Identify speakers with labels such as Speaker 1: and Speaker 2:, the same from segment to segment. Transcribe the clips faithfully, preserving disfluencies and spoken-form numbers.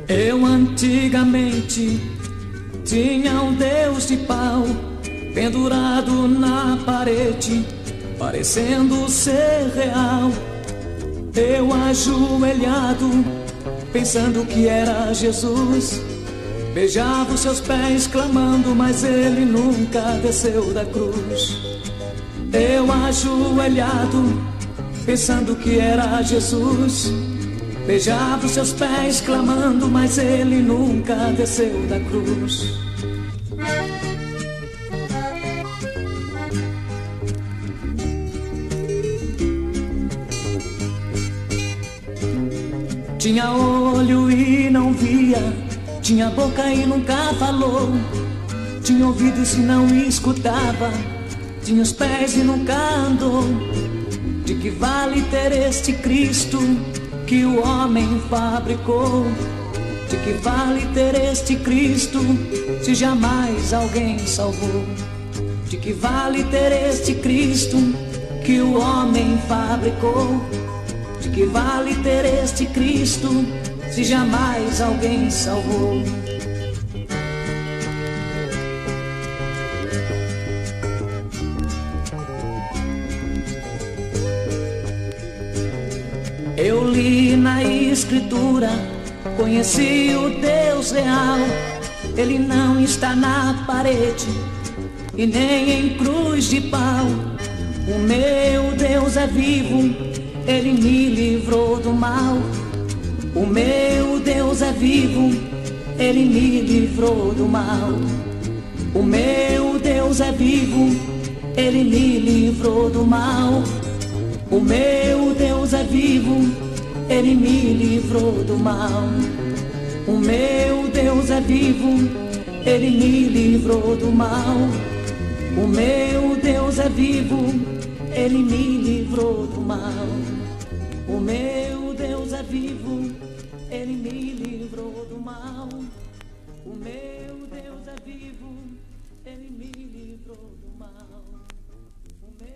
Speaker 1: Eu antigamente tinha um Deus de pau pendurado na parede, parecendo ser real. Eu ajoelhado, pensando que era Jesus, beijava os seus pés clamando, mas ele nunca desceu da cruz. Eu ajoelhado, pensando que era Jesus, beijava os seus pés clamando, mas ele nunca desceu da cruz. Tinha olho e não via, tinha boca e nunca falou, tinha ouvidos e não escutava, tinha os pés e nunca andou. De que vale ter este Cristo que o homem fabricou? De que vale ter este Cristo se jamais alguém salvou? De que vale ter este Cristo que o homem fabricou? De que vale ter este Cristo se jamais alguém salvou? Eu li na Escritura, conheci o Deus real. Ele não está na parede e nem em cruz de pau. O meu Deus é vivo, ele me livrou do mal. O meu Deus é vivo, ele me livrou do mal. O meu Deus é vivo, ele me livrou do mal. O meu Deus é vivo, ele me livrou do mal. O meu Deus é vivo, ele me livrou do mal. O meu Deus é vivo, ele me livrou do mal. O meu Deus é vivo, ele me livrou do mal. O meu Deus é vivo, ele me livrou do mal. O meu...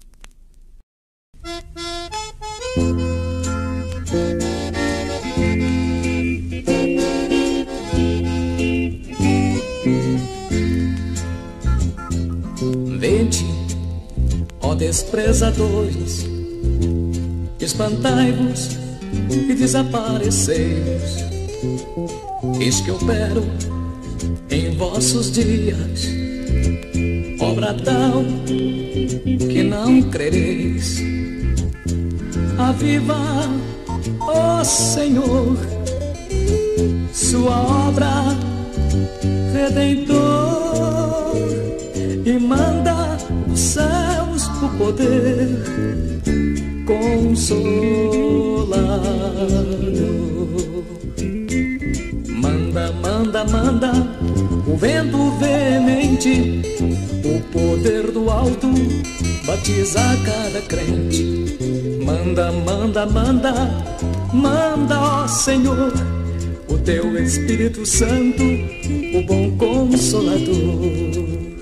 Speaker 1: Vede, ó desprezadores, espantai-vos e desapareceis. Eis que opero em vossos dias obra tal que não crereis. Aviva, ó Senhor, sua obra redentor, e manda dos céus o poder consolador. Manda, manda, manda o vento veemente, o poder do alto batiza cada crente. Manda, manda, manda, manda, ó Senhor, o teu Espírito Santo, o bom Consolador.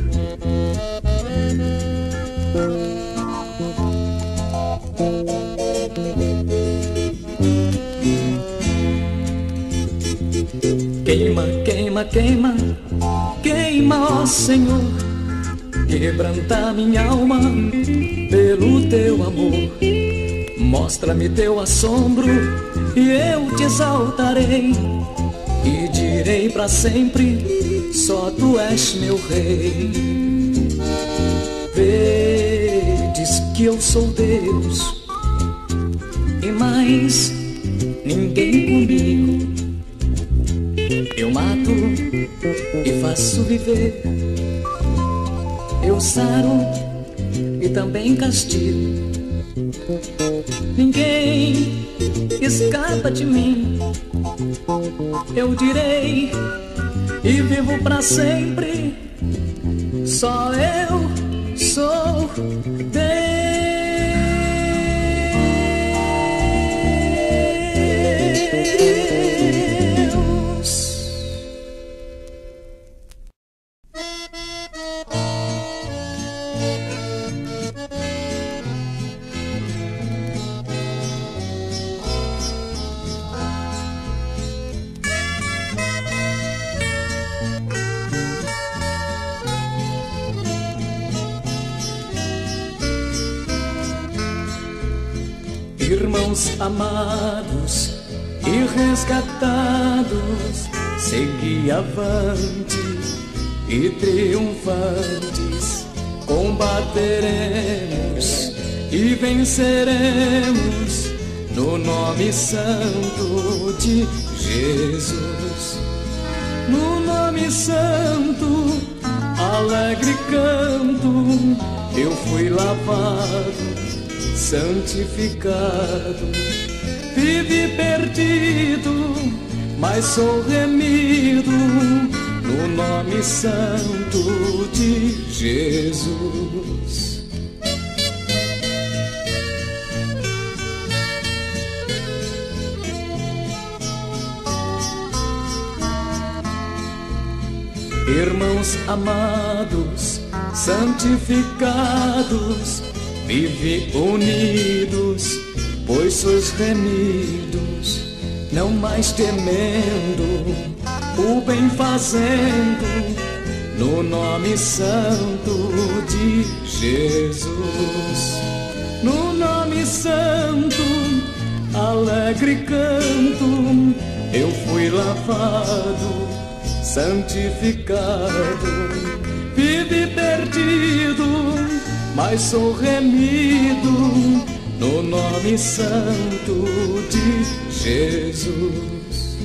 Speaker 1: Queima, queima, queima, queima, ó Senhor, quebranta minha alma pelo teu amor. Mostra-me teu assombro e eu te exaltarei, e direi pra sempre, só tu és meu rei. Vedes que eu sou Deus e mais ninguém comigo. Eu mato e faço viver, eu saro e também castigo. Ninguém escapa de mim, eu direi e vivo pra sempre, só eu sou Deus. Irmãos amados e resgatados, segui avante e triunfantes, combateremos e venceremos no nome santo de Jesus. No nome santo, alegre canto, eu fui lavado, santificado, vivi perdido, mas sou remido no nome santo de Jesus. Irmãos amados, santificados, vive unidos, pois sois remidos, não mais temendo, o bem fazendo, no nome santo de Jesus. No nome santo, alegre canto, eu fui lavado, santificado, vive perdido, mas sou remido no nome santo de Jesus.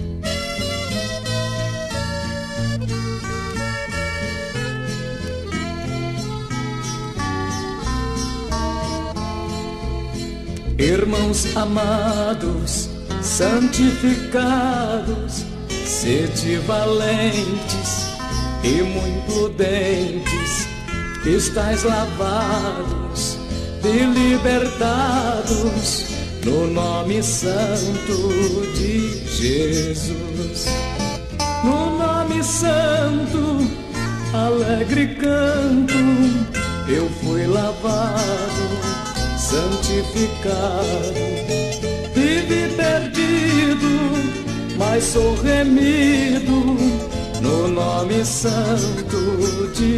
Speaker 1: Irmãos amados, santificados, sede valentes e muito prudentes, estais lavados e libertados no nome santo de Jesus. No nome santo, alegre canto, eu fui lavado, santificado, vivi perdido, mas sou remido no nome santo de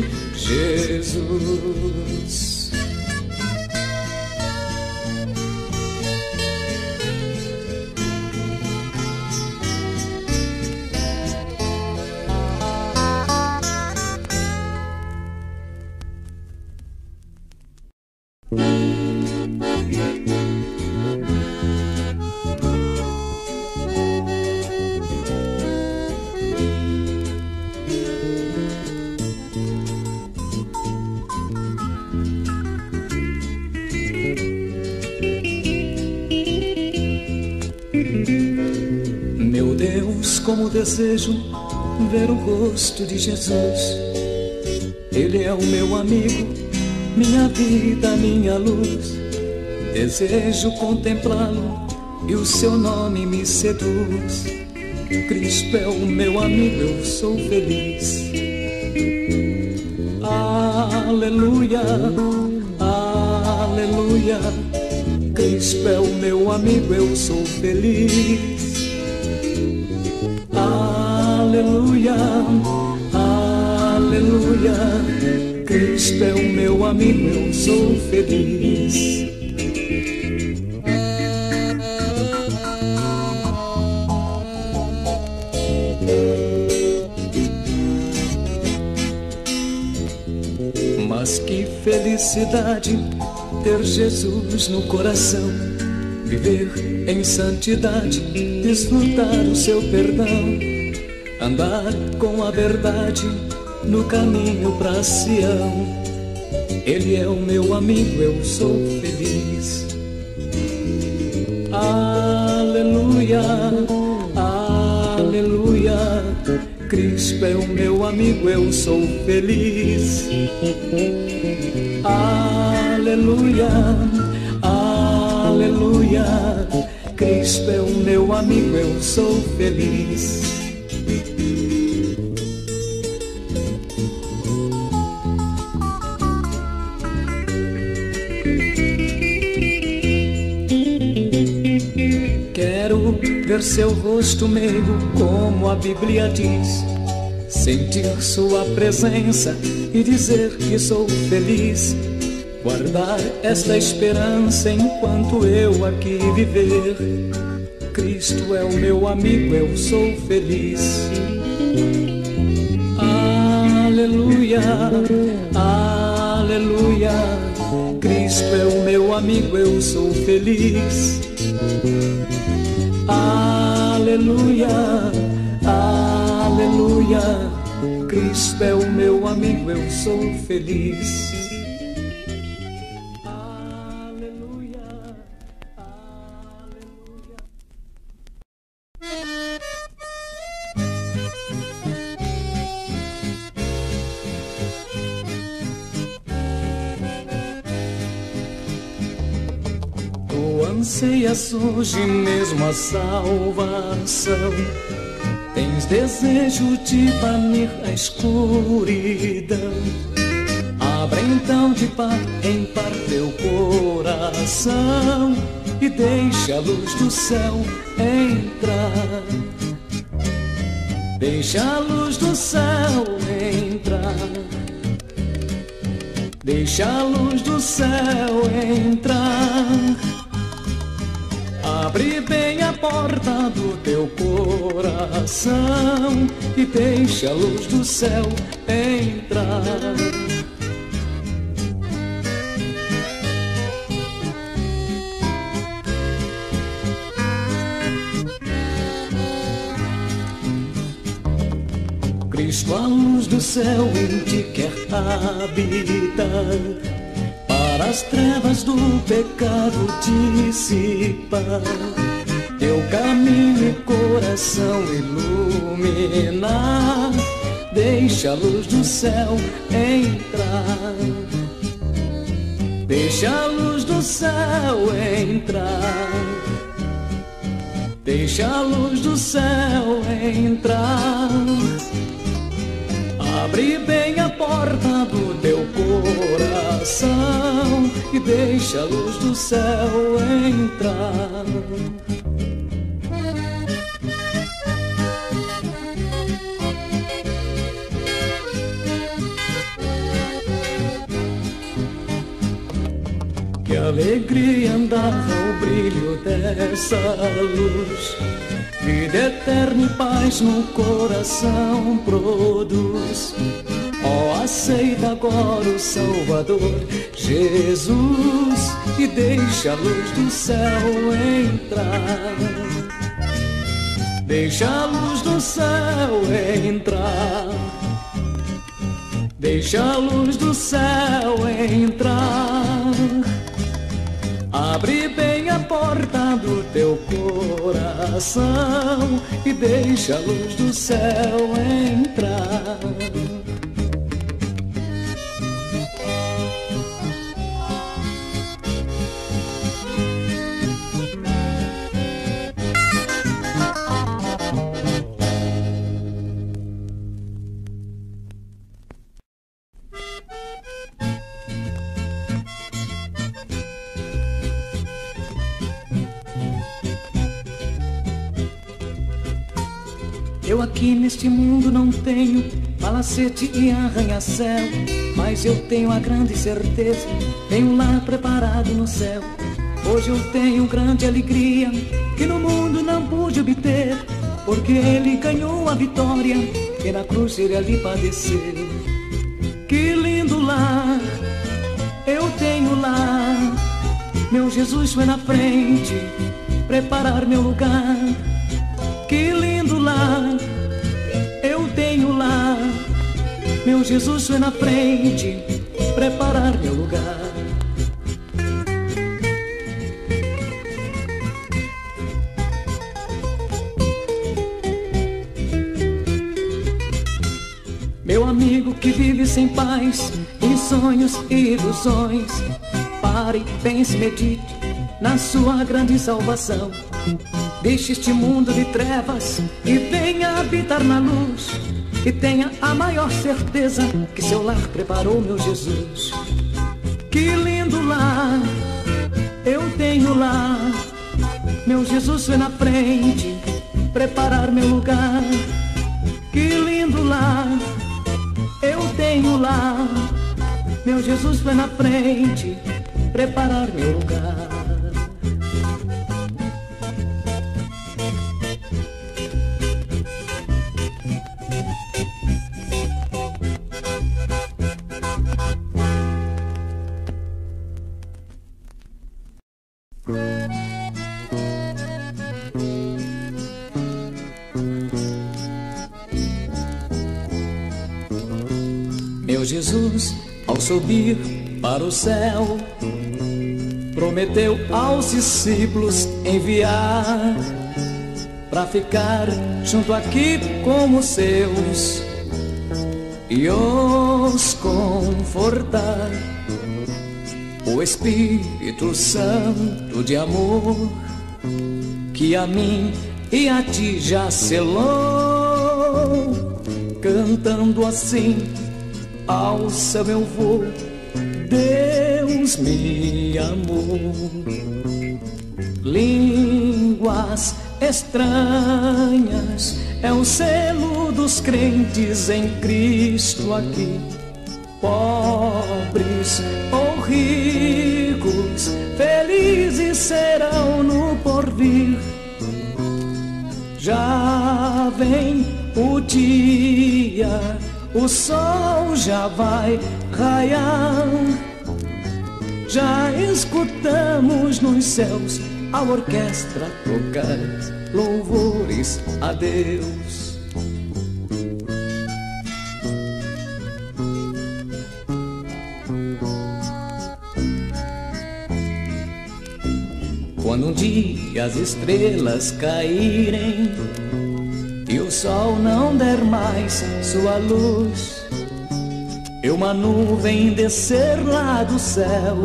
Speaker 1: Jesus. Meu Deus, como desejo ver o rosto de Jesus. Ele é o meu amigo, minha vida, minha luz. Desejo contemplá-lo e o seu nome me seduz. Cristo é o meu amigo, eu sou feliz. Aleluia, aleluia. Cristo é o meu amigo, eu sou feliz. Aleluia, aleluia. Cristo é o meu amigo, eu sou feliz. Mas que felicidade ter Jesus no coração, viver em santidade, desfrutar o seu perdão, andar com a verdade no caminho pra Sião. Ele é o meu amigo, eu sou feliz. Aleluia, aleluia. Cristo é o meu amigo, eu sou feliz. Aleluia, aleluia. Cristo é o meu amigo, eu sou feliz. Quero ver seu rosto meigo, como a Bíblia diz, sentir sua presença e dizer que sou feliz. guardar esta esperança enquanto eu aqui viver. Cristo é o meu amigo, eu sou feliz. Aleluia, aleluia. Cristo é o meu amigo, eu sou feliz. Aleluia, aleluia. Cristo é o meu amigo, eu sou feliz. Aleluia, aleluia. Tu anseias hoje mesmo a salvação. Tens desejo de banir a escuridão. Abra então de par em par teu coração e deixa a luz do céu entrar. Deixa a luz do céu entrar. Deixa a luz do céu entrar. Abre bem a porta do teu coração e deixa a luz do céu entrar. Cristo, a luz do céu, em ti quer habitar, para as trevas do pecado dissipar, teu caminho e coração iluminar. Deixa a luz do céu entrar. Deixa a luz do céu entrar. Deixa a luz do céu entrar. Abre bem a porta do teu coração e deixa a luz do céu entrar. Que alegria andar ao brilho dessa luz, vida eterna e paz no coração produz. Ó, aceita agora o Salvador Jesus e deixa a luz do céu entrar. Deixa a luz do céu entrar. Deixa a luz do céu entrar. Abre bem a porta do teu coração e deixa a luz do céu entrar. Eu aqui neste mundo não tenho palacete e arranha-céu, mas eu tenho a grande certeza, tenho um lar preparado no céu. Hoje eu tenho grande alegria que no mundo não pude obter, porque ele ganhou a vitória e na cruz ele ali padeceu. Que lindo lar eu tenho lá, meu Jesus foi na frente preparar meu lugar. Que lindo lar eu tenho lá, meu Jesus foi na frente preparar meu lugar. Meu amigo que vive sem paz, em sonhos e ilusões, pare, pense, medite na sua grande salvação. Deixe este mundo de trevas e venha habitar na luz, e tenha a maior certeza que seu lar preparou meu Jesus. Que lindo lar eu tenho lá, meu Jesus foi na frente preparar meu lugar. Que lindo lar eu tenho lá, Meu Jesus foi na frente preparar meu lugar. Meu Jesus, ao subir para o céu, prometeu aos discípulos enviar para ficar junto aqui com os seus e os confortar. O Espírito Santo de amor que a mim e a ti já selou, cantando assim ao céu eu vou, Deus me amou. Línguas estranhas é o selo dos crentes em Cristo aqui. Pobres ou ricos, felizes serão no porvir. Já vem o dia, o sol já vai raiar. Já escutamos nos céus a orquestra tocar louvores a Deus. Quando um dia as estrelas caírem e o sol não der mais sua luz, e uma nuvem descer lá do céu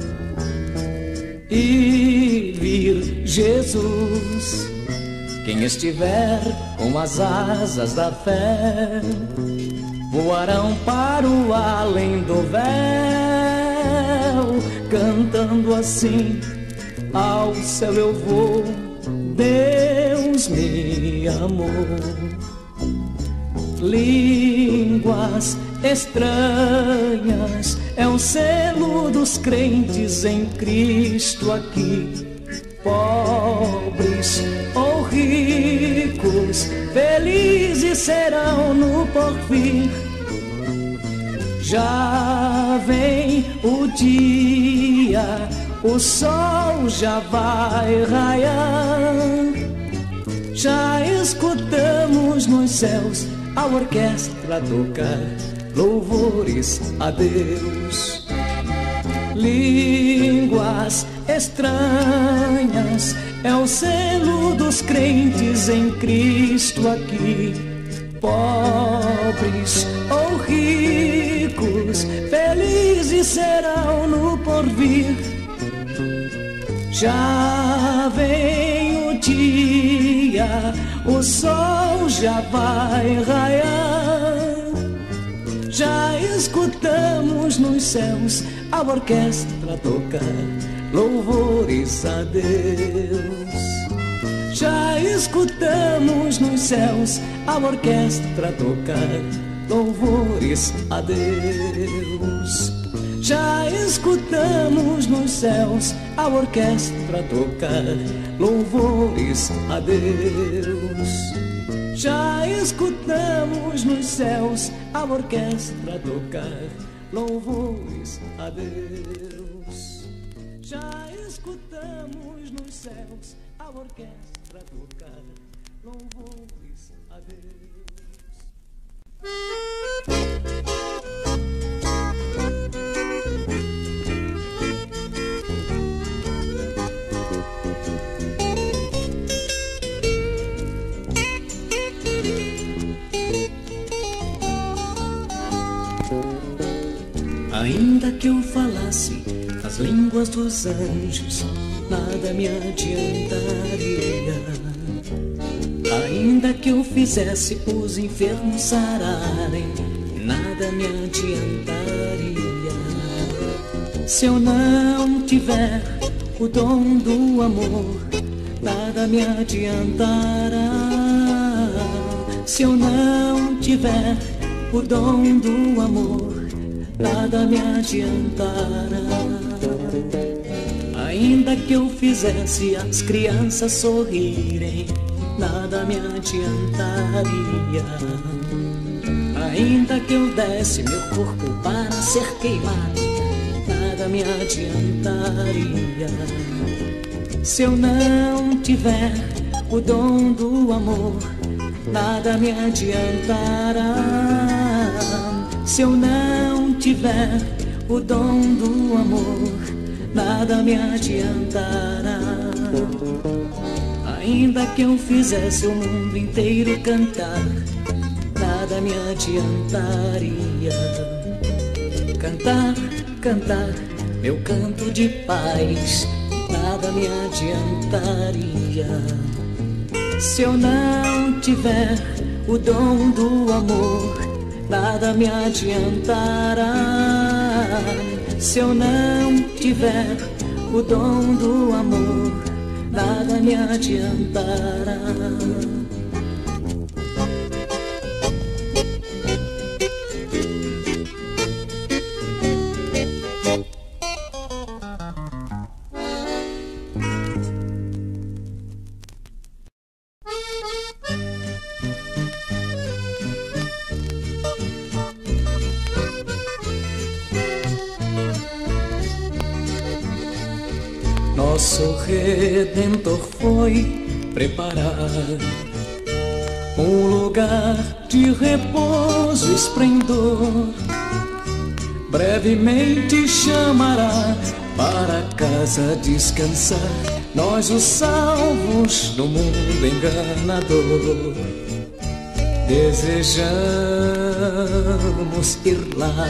Speaker 1: e vir Jesus, quem estiver com as asas da fé voarão para o além do véu, cantando assim ao céu eu vou, Deus me amou. Línguas estranhas é o selo dos crentes em Cristo aqui. Pobres ou ricos, felizes serão no porvir. Já vem o dia, o sol já vai raiar. Já escutamos nos céus a orquestra tocar louvores a Deus. Línguas estranhas é o selo dos crentes em Cristo aqui. Pobres ou ricos, felizes serão no porvir. Já vem o dia, o sol já vai raiar. Já escutamos nos céus a orquestra tocar louvores a Deus. Já escutamos nos céus a orquestra tocar louvores a Deus. Já escutamos nos céus a orquestra tocar louvores a Deus. Já escutamos nos céus a orquestra tocar louvores a Deus. Já escutamos nos céus a orquestra tocar louvores a Deus. Ainda que eu falasse as línguas dos anjos, nada me adiantaria. Ainda que eu fizesse os enfermos sararem, nada me adiantaria. Se eu não tiver o dom do amor, nada me adiantará. Se eu não tiver o dom do amor, nada me adiantará. Ainda que eu fizesse as crianças sorrirem, nada me adiantaria. Ainda que eu desse meu corpo para ser queimado, nada me adiantaria. Se eu não tiver o dom do amor, nada me adiantará. Se eu não tiver o dom do amor, nada me adiantará. Ainda que eu fizesse o mundo inteiro cantar, nada me adiantaria. Cantar, cantar, meu canto de paz, nada me adiantaria. Se eu não tiver o dom do amor, nada me adiantará. Se eu não tiver o dom do amor, nada me adiantará. Nosso Redentor foi preparar um lugar de repouso e esplendor. Brevemente chamará para casa descansar nós os salvos do mundo enganador. Desejamos ir lá,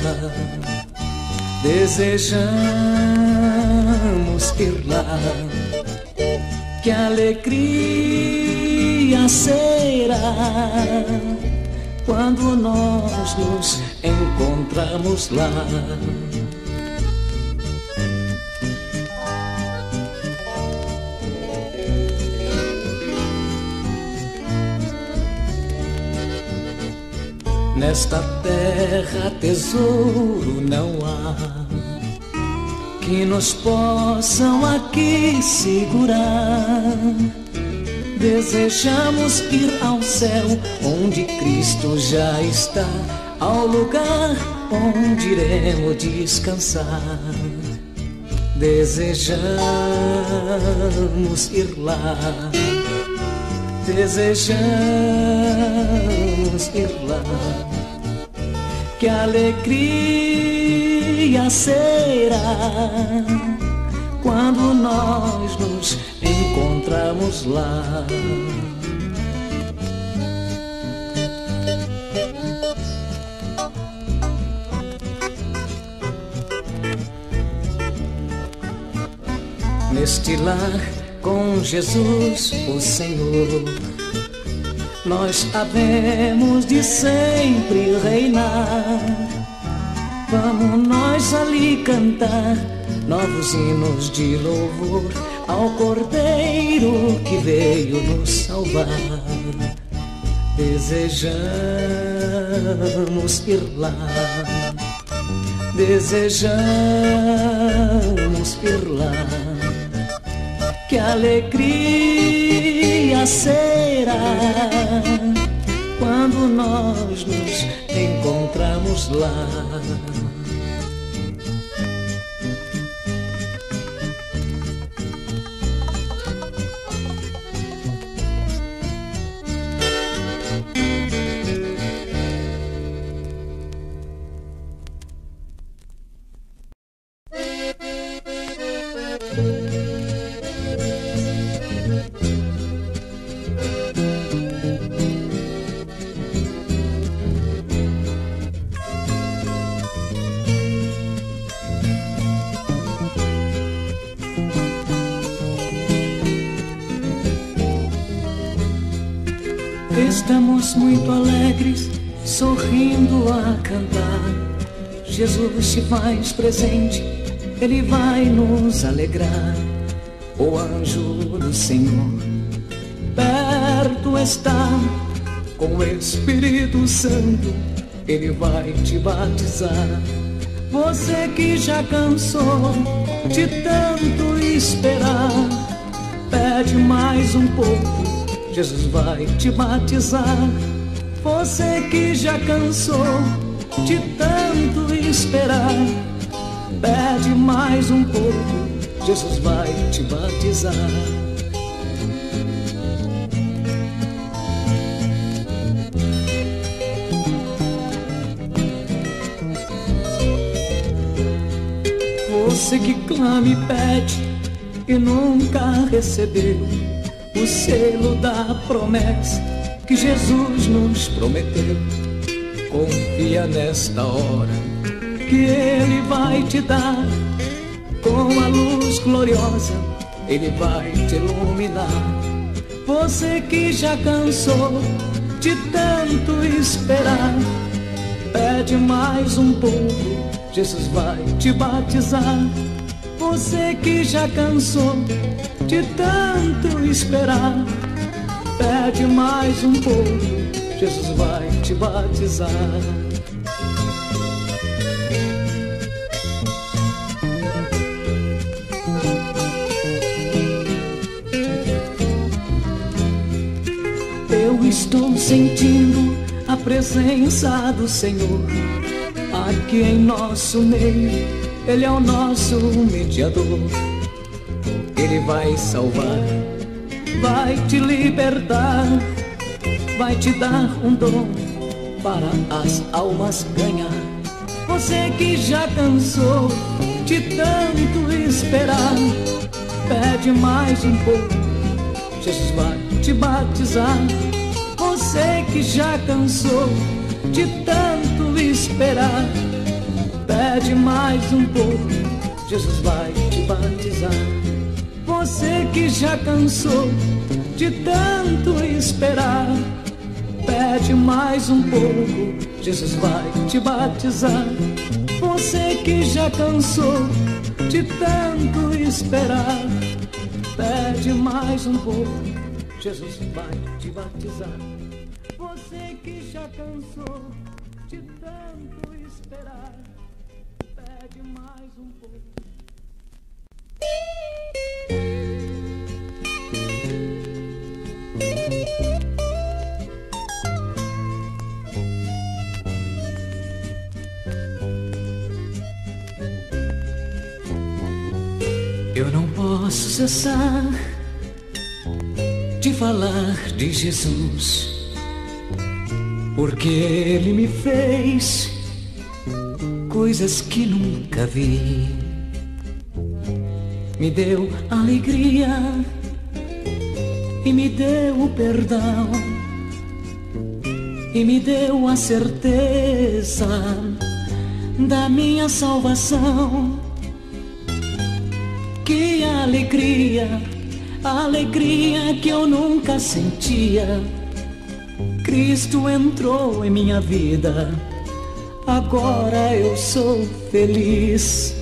Speaker 1: desejamos ir lá. Que alegria será quando nós nos encontramos lá. Nesta terra tesouro não há que nos possam aqui segurar. Desejamos ir ao céu onde Cristo já está, ao lugar onde iremos descansar. Desejamos ir lá, desejamos ir lá. Que alegria será quando nós nos encontramos lá. Neste lar com Jesus, o Senhor, nós havemos de sempre reinar. Vamos nós ali cantar novos hinos de louvor ao Cordeiro que veio nos salvar. Desejamos ir lá, desejamos ir lá. Que alegria será quando nós nos encontramos lá. Estamos muito alegres, sorrindo a cantar. Jesus se faz presente, Ele vai nos alegrar. O anjo do Senhor perto está, com o Espírito Santo Ele vai te batizar. Você que já cansou de tanto esperar, pede mais um pouco, Jesus vai te batizar. Você que já cansou de tanto esperar, pede mais um pouco, Jesus vai te batizar. Você que clama e pede e nunca recebeu o selo da promessa que Jesus nos prometeu, confia nesta hora que Ele vai te dar. Com a luz gloriosa Ele vai te iluminar. Você que já cansou de tanto esperar, pede mais um pouco, Jesus vai te batizar. Você que já cansou de tanto esperar, pede mais um pouco, Jesus vai te batizar. Eu estou sentindo a presença do Senhor aqui em nosso meio. Ele é o nosso mediador. Ele vai salvar, vai te libertar, vai te dar um dom para as almas ganhar. Você que já cansou de tanto esperar, pede mais um pouco, Jesus vai te batizar. Você que já cansou de tanto esperar, pede mais um pouco, Jesus vai te batizar. Você que já cansou de tanto esperar, pede mais um pouco, Jesus vai te batizar. Você que já cansou de tanto esperar, pede mais um pouco, Jesus vai te batizar. Você que já cansou de tanto esperar, pede mais um pouco. Eu não posso cessar de falar de Jesus, porque Ele me fez coisas que nunca vi. Me deu alegria e me deu o perdão e me deu a certeza da minha salvação. Que alegria, alegria que eu nunca sentia. Cristo entrou em minha vida, agora eu sou feliz.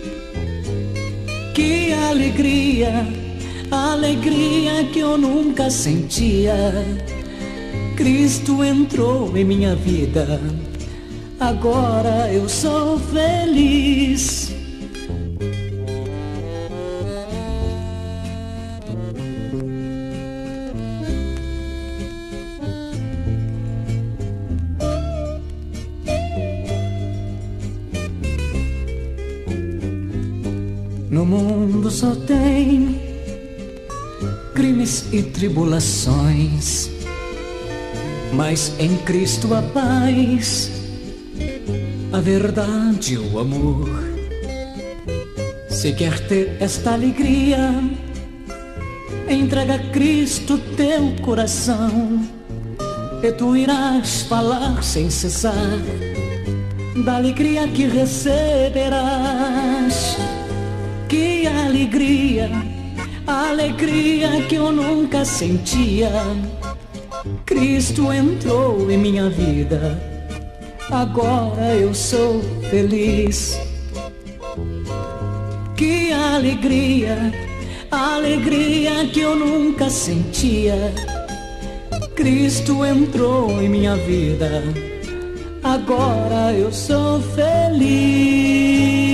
Speaker 1: Que alegria, alegria que eu nunca sentia. Cristo entrou em minha vida, agora eu sou feliz. No mundo só tem crimes e tribulações, mas em Cristo a paz, a verdade e o amor. Se quer ter esta alegria, entrega a Cristo teu coração, e tu irás falar sem cessar da alegria que receberás. Que alegria, alegria que eu nunca sentia. Cristo entrou em minha vida, agora eu sou feliz. Que alegria, alegria que eu nunca sentia. Cristo entrou em minha vida, agora eu sou feliz.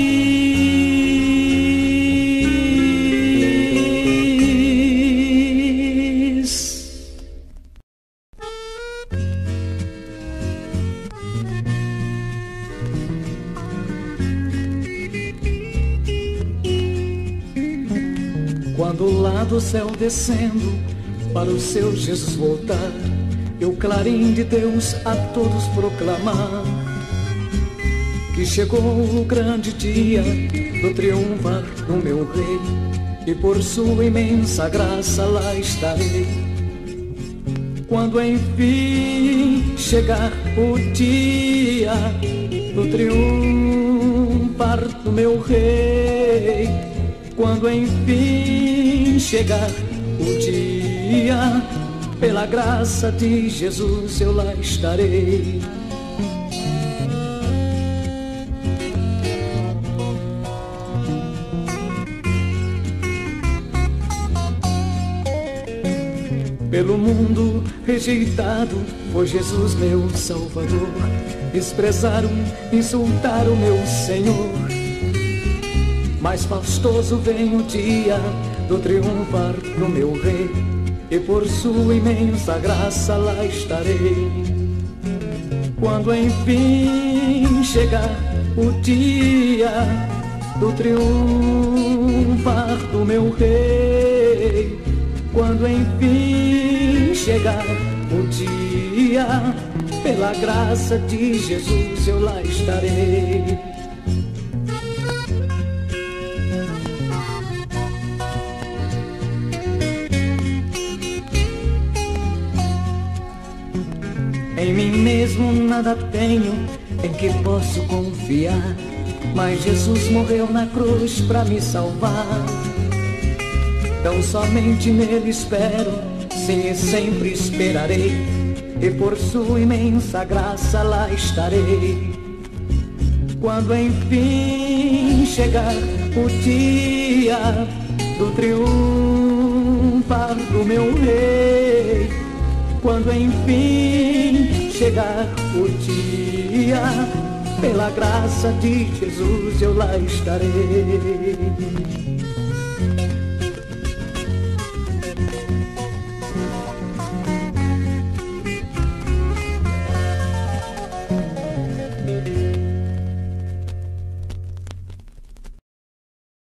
Speaker 1: Quando lá do céu descendo, para o seu Jesus voltar, e o clarim de Deus a todos proclamar, que chegou o grande dia do triunfar do meu rei, e por sua imensa graça lá estarei. Quando enfim chegar o dia do triunfar do meu rei, quando enfim chegar o dia, pela graça de Jesus eu lá estarei. Pelo mundo rejeitado, foi Jesus meu Salvador. Desprezaram, insultaram meu Senhor, mas fastoso vem o dia do triunfar do meu rei, e por sua imensa graça lá estarei. Quando enfim chegar o dia do triunfar do meu rei, quando enfim chegar o dia, pela graça de Jesus eu lá estarei. Em mim mesmo nada tenho em que posso confiar, mas Jesus morreu na cruz pra me salvar. Então somente nele espero, sim, e sempre esperarei, e por sua imensa graça lá estarei. Quando enfim chegar o dia do triunfar do meu rei, quando enfim chegar o dia, pela graça de Jesus eu lá estarei.